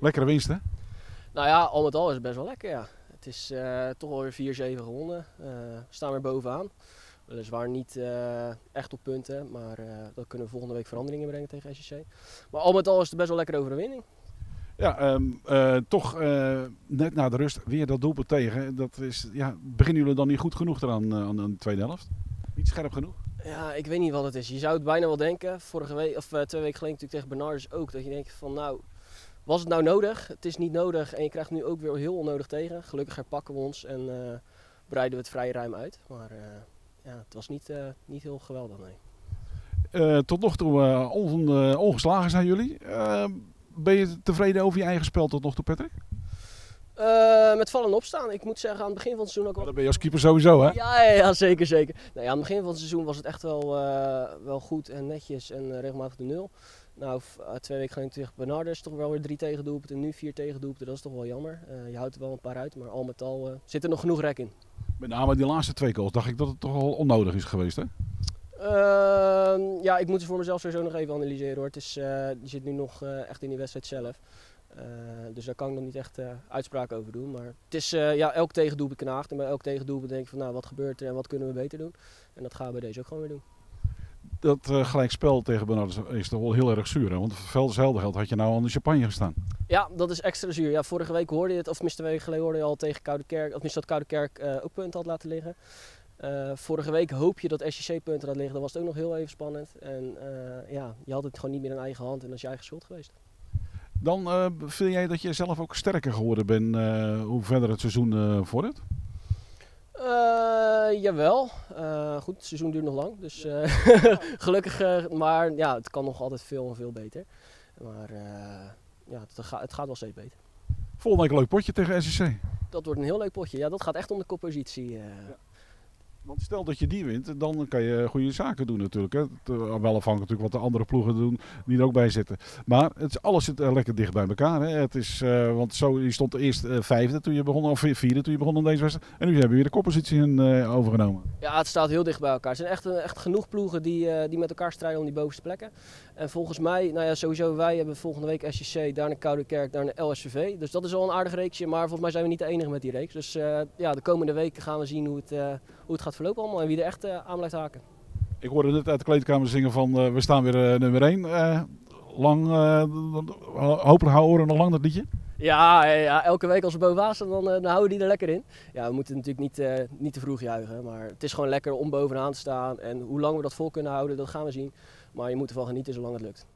Lekkere winst, hè? Nou ja, al met al is het best wel lekker, ja. Het is toch alweer 4-7 gewonnen. We staan weer bovenaan. Weliswaar niet echt op punten, maar dat kunnen we volgende week veranderingen brengen tegen SJC. Maar al met al is het best wel lekkere overwinning. Ja, toch net na de rust weer dat doelpunt tegen. Dat is, ja, beginnen jullie dan niet goed genoeg eraan aan de tweede helft? Niet scherp genoeg? Ja, ik weet niet wat het is. Je zou het bijna wel denken. Vorige week, of 2 weken geleden natuurlijk tegen Bernardus ook. Dat je denkt van nou, was het nou nodig? Het is niet nodig en je krijgt nu ook weer heel onnodig tegen. Gelukkig herpakken we ons en breiden we het vrij ruim uit. Maar ja, het was niet heel geweldig, nee. Tot nog toe ongeslagen zijn jullie. Ben je tevreden over je eigen spel tot nog toe, Patrick? Met vallen en opstaan. Ik moet zeggen, aan het begin van het seizoen ook wel... Dat ben je als keeper sowieso, hè? Ja, zeker, zeker. Nou, ja, aan het begin van het seizoen was het echt wel goed en netjes en regelmatig de 0. Nou, 2 weken geleden tegen Bernardus toch wel weer 3 tegendoelpunten en nu 4 tegendoelpunten. Dat is toch wel jammer. Je houdt er wel een paar uit, maar al met al zit er nog genoeg rek in. Met name die laatste 2 goals dacht ik dat het toch al onnodig is geweest, hè? Ja, ik moet het voor mezelf sowieso nog even analyseren, hoor. Die zit nu nog echt in die wedstrijd zelf. Dus daar kan ik nog niet echt uitspraken over doen. Maar het is elk tegendoelpunt knaagt. En bij elk tegendoelpunt denk ik van nou, wat gebeurt er en wat kunnen we beter doen. En dat gaan we bij deze ook gewoon weer doen. Dat gelijkspel tegen Bernardus is toch wel heel erg zuur, hè? Want het veld is helder geld. Had je nou aan de champagne gestaan? Ja, dat is extra zuur. Ja, vorige week hoorde je het, of minstens 2 weken geleden hoorde je al tegen Koudekerk, of minstens dat Koudekerk ook punten had laten liggen. Vorige week hoop je dat SJC punten had liggen. Dan was het ook nog heel even spannend. En ja, je had het gewoon niet meer in eigen hand en dat is je eigen schuld geweest. Dan vind jij dat je zelf ook sterker geworden bent hoe verder het seizoen vordert? Jawel. Goed, het seizoen duurt nog lang. Dus gelukkig. Maar ja, het kan nog altijd veel en veel beter. Maar ja, het gaat wel steeds beter. Volgende week een leuk potje tegen SJC. Dat wordt een heel leuk potje. Ja, dat gaat echt om de koppositie. Ja. Want stel dat je die wint, dan kan je goede zaken doen natuurlijk. Hè. Wel afhankelijk natuurlijk wat de andere ploegen doen die er ook bij zitten. Maar alles zit lekker dicht bij elkaar. Hè. Het is, want je stond eerst 5e toen je begon, of 4e toen je begon aan deze wedstrijd. En nu hebben we weer de koppositie overgenomen. Ja, het staat heel dicht bij elkaar. Er zijn echt genoeg ploegen die met elkaar strijden om die bovenste plekken. En volgens mij, nou ja, sowieso wij hebben volgende week SJC, daarna Koudekerk, daarna LSVV. Dus dat is al een aardig reeksje, maar volgens mij zijn we niet de enige met die reeks. Dus ja, de komende weken gaan we zien hoe het gaat verlopen allemaal en wie er echt aan blijft haken. Ik hoorde net uit de kleedkamer zingen van we staan weer nummer 1. Hopelijk houden we nog lang dat liedje. Ja, elke week als we bovenaan staan, dan houden we die er lekker in. Ja, we moeten natuurlijk niet te vroeg juichen, maar het is gewoon lekker om bovenaan te staan. En hoe lang we dat vol kunnen houden, dat gaan we zien. Maar je moet ervan genieten zolang het lukt.